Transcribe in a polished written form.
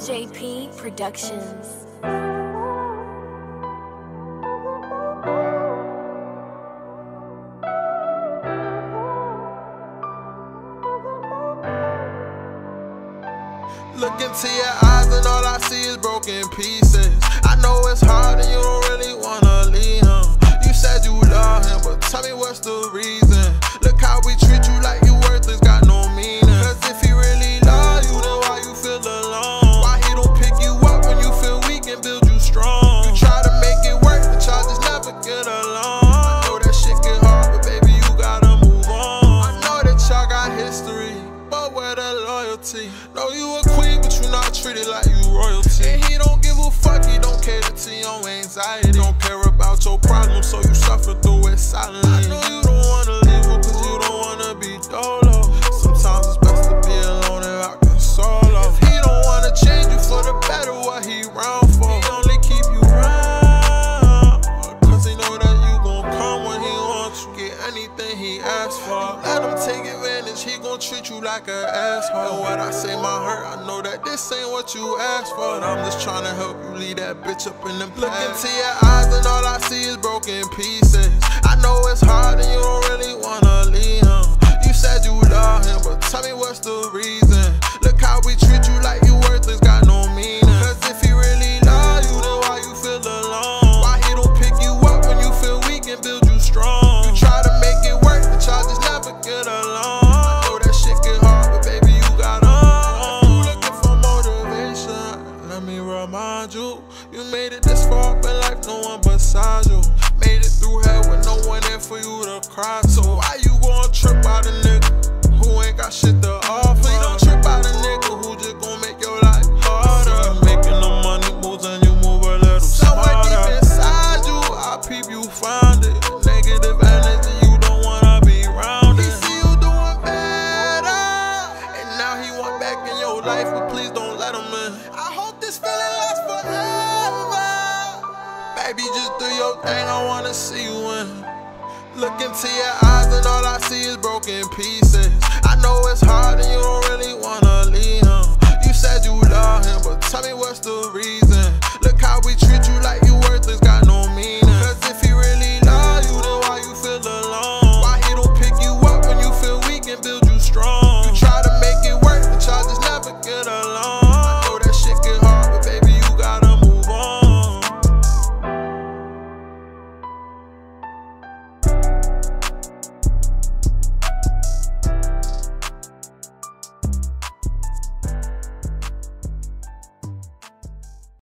JP Productions. Look into your eyes and all I see is broken pieces. I know it's hard and you don't really wanna leave him. You said you love him, but tell me what's the reason? Look how we treat you like you worthless, got no meaning. Cause if he really love you, then why you feel alone? Why he don't pick you up when you feel weak and build you strong? You try to make it work, but y'all just never get along. I know that shit get hard, but baby, you gotta move on. I know that y'all got history, but where the loyalty? Know you a queen, but you not treated like you royalty. And he don't give a fuck, he don't cater to your anxiety. Don't care about your problems, so you suffer through it silently. I know you don't wanna leave her, cause you don't wanna be dolo. Sometimes it's best to be alone and I can solo. If he don't wanna change you for the better, what he round for? He only keep you round cause he know that you gon' come when he wants you. Get anything he asks for. Let him take advantage, he gon' treat you like an asshole. And what I say might hurt, I know that this ain't what you asked for, but I'm just tryna help you leave that bitch up in the past. Look into your eyes and all I see is broken pieces. I know it's hard and you don't really wanna leave him. You said you love him, but tell me what's the reason? Look how we treat you like you worthless, got no meaning. Cause if he really love you, then why you feel alone? Why he don't pick you up when you feel weak and build you strong? You try to make it work, but y'all just never get along. I know that shit get hard, but baby, you gotta move. You looking for motivation, let me remind you. You made it this far up in life, no one beside you. Made it through hell with no one there for you to cry. So why you gon' trip out a nigga who ain't got shit to offer? Please don't trip out a nigga who just gon' make your life harder. You making the money moves and you move a little somewhere deep inside you, I peep you find it. Negative energy, you don't wanna be around it. He see you doing better, and now he want back in your life, but please don't let him in. I hope this feeling lasts forever. Baby, just do your thing, I wanna see you win. Look into your eyes and all I see is broken pieces. I know it's hard and you don't really wanna leave him. You said you love him, but tell me what's the reason? Look how we treat you like you